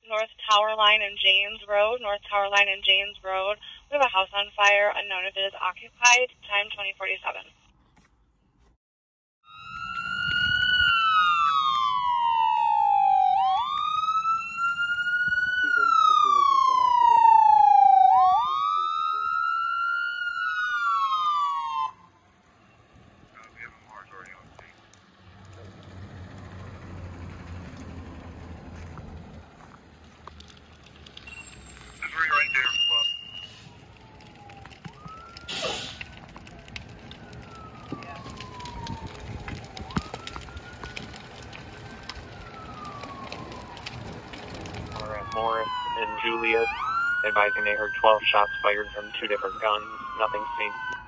North Tower Line and Janes Road. North Tower Line and Janes Road. We have a house on fire, unknown if it is occupied. Time 2047. Morris and Julius, advising they heard 12 shots fired from 2 different guns. Nothing seen.